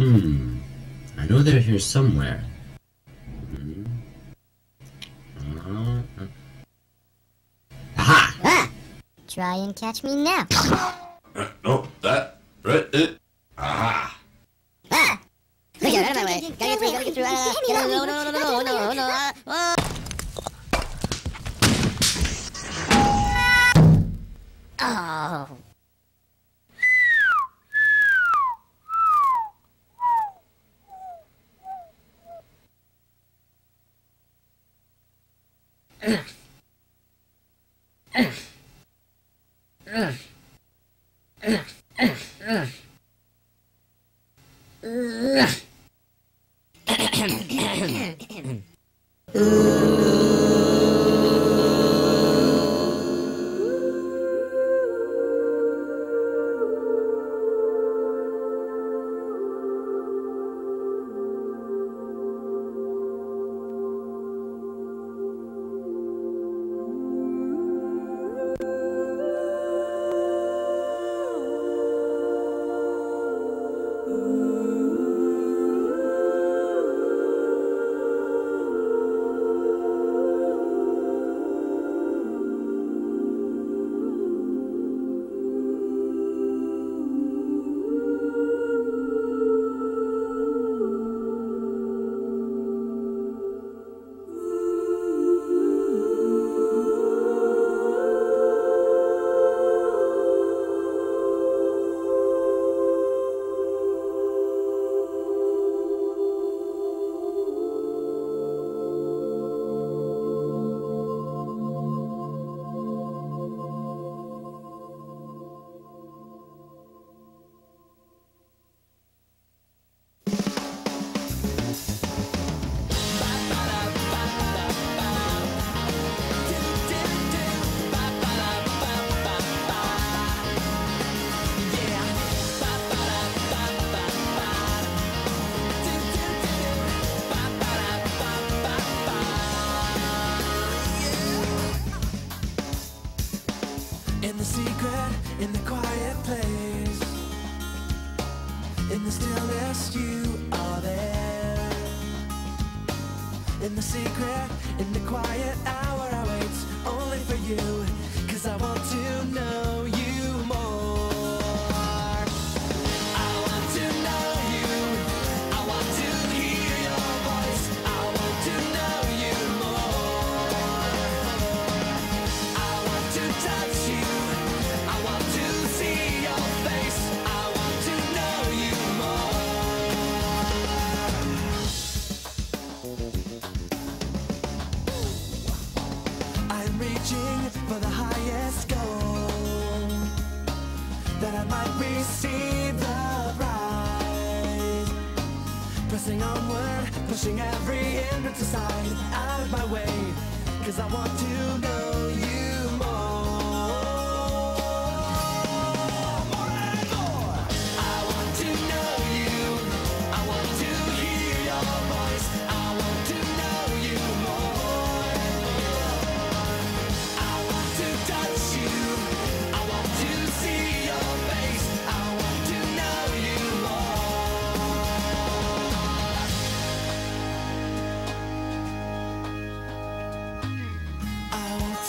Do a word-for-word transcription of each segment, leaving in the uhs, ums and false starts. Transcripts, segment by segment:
Hmm. I know they're here somewhere. Hmm. Uh, aha! Ah! Try and catch me now. Uh, no, that, right, it. Aha! Ah! Get out of my way. Gotta get through, gotta get through. Ah, no, no, no, no, no, no, no, ah, ah. Oh. In the secret, in the quiet place, in the stillness you are there. In the secret, in the quiet hour I wait only for you, 'cause I want to know you more. I want to know you, I want to hear your voice, I want to know you more. I want to touch you, I want to see your face, I want to know you more. I'm reaching for the highest goal, that I might receive the prize. Pressing onward, pushing every hindrance aside, out of my way, 'cause I want to know you more. More and more. I want to know you, I want to hear your voice, I want to know you more. I want to touch you, I want to see your face, I want to know you more. I want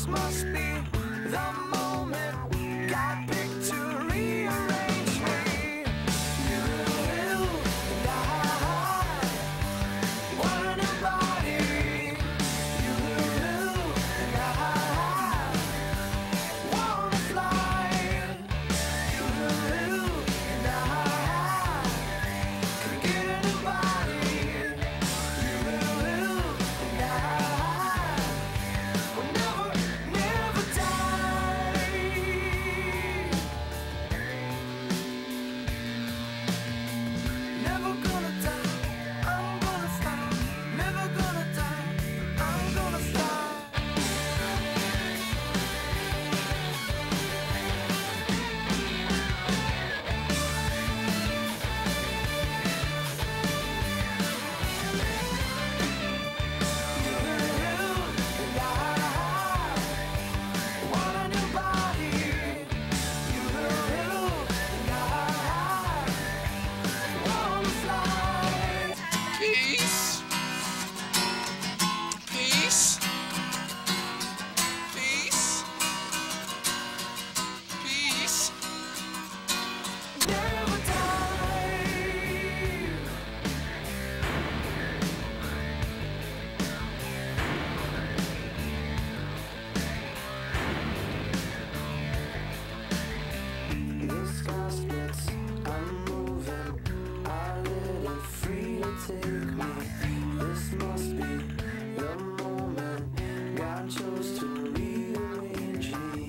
This must be the moment God picked to rearrange me. You and I, one in a body. You and I wanna fly. You and I could get in a body. You and I will never, never die. Never gonna die, I'm gonna fly. Never gonna die, I'm gonna fly. You and I, one in your body. You and I wanna fly. Peace. Peace. Peace. Peace. Never die. The sky splits, I'm moving. I let it free to take me. This must be the moment God chose to rearrange me.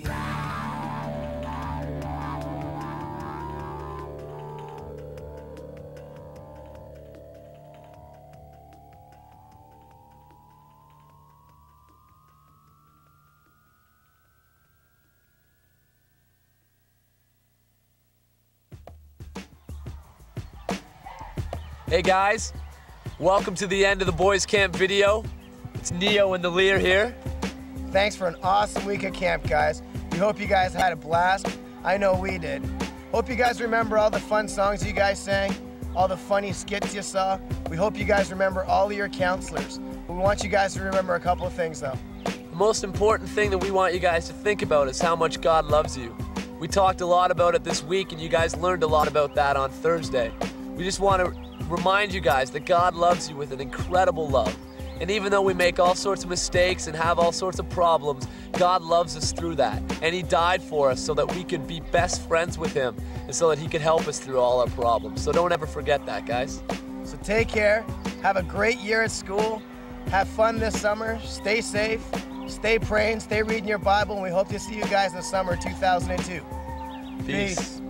Hey guys, welcome to the end of the boys camp video. It's Neo and the Lear here. Thanks for an awesome week at camp, guys. We hope you guys had a blast. I know we did. Hope you guys remember all the fun songs you guys sang, all the funny skits you saw. We hope you guys remember all of your counselors. We want you guys to remember a couple of things though. The most important thing that we want you guys to think about is how much God loves you. We talked a lot about it this week and you guys learned a lot about that on Thursday. We just want to remind you guys that God loves you with an incredible love. And even though we make all sorts of mistakes and have all sorts of problems, God loves us through that. And He died for us so that we could be best friends with Him and so that He could help us through all our problems. So don't ever forget that, guys. So take care, have a great year at school, have fun this summer, stay safe, stay praying, stay reading your Bible, and we hope to see you guys in the summer of two thousand two. Peace. Peace.